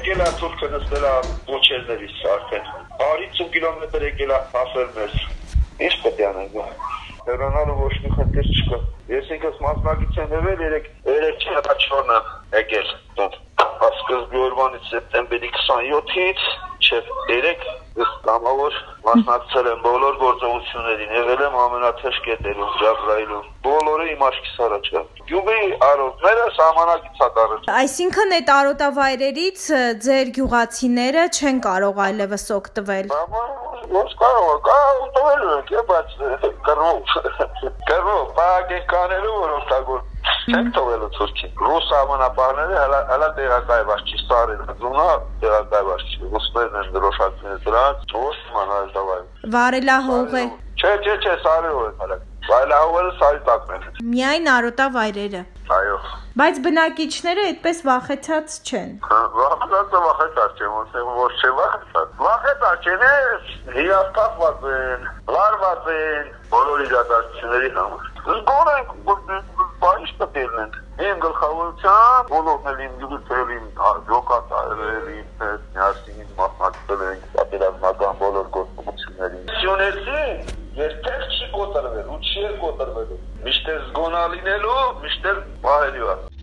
Եկել է թուրքը նստել է ոչերներից արդեն 150 կիլոմետր եկել է հասել մեզ Ինչ պետք է անենք Հեռանալու ոչ մի խնդիր չկա Ես ինքս մասնակից եմ եղել 3 4-ը եկել Սկզբի օրվանից սեպտեմբերի 27-ից Չև 3 կամավոր մասնակցել եմ բոլոր գործողություններին Եղել եմ ամենաթեժ կետերում, Ջաբրայիլում Բոլորը իմ աչքիս առաջ է Գյուղի արոտները սահմանակից ակառը Այսինքն այդ արոտավայրերից ձեր գյուղացիները չեն կարող այլևս օգտվել Ոնց կարող է, ուտվելու ենք, բայց կռով, պահագենկաներով, որ օգտագործում Չենք թողելու թուրքին, ռուս ամենապահները հələ տեղակայված չի, սարին հզունա տեղակայված չի, ռուսներն են դրոշակները դրանց, ոչ ման այլտավայում Վարելահող է Չէ, սարերով են հələ, վայլահողերը սարի տակն են Միայն արոտավայրերը Այո Բայց բնակիչները այդպես վախեցած չեն Վախեցածը վախեցած չեն, ոչ չէ վախեցած Վախեցած չեն, հիասթափված են, լարված են, բոլոր իրադարձությունների համար Զգոն ենք, բանիշ պետելն ենք Իմ գլխավորությամբ, բոլորն էլ իմ գյուղից իմ ջոկատ արել իմ հետ, միասին մասնակցել ենք, պատերազմական բոլոր գործողություններին Սյունեցին երբեք չի կոտրվել ու չի կոտրվելու Միշտ զգոնալինելու, միշտ պահելու